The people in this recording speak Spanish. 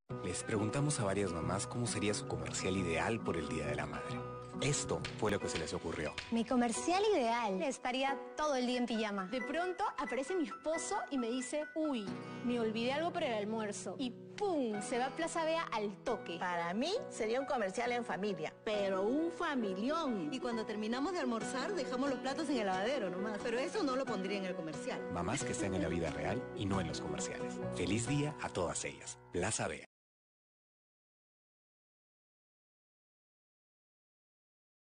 Les preguntamos a varias mamás cómo sería su comercial ideal por el Día de la Madre. Esto fue lo que se les ocurrió. Mi comercial ideal estaría todo el día en pijama. De pronto aparece mi esposo y me dice, uy, me olvidé algo para el almuerzo. Y ¡pum! Se va a Plaza Vea al toque. Para mí sería un comercial en familia, pero un familión. Y cuando terminamos de almorzar, dejamos los platos en el lavadero nomás. Pero eso no lo pondría en el comercial. Mamás que están en la vida real y no en los comerciales. Feliz día a todas ellas. Plaza Vea.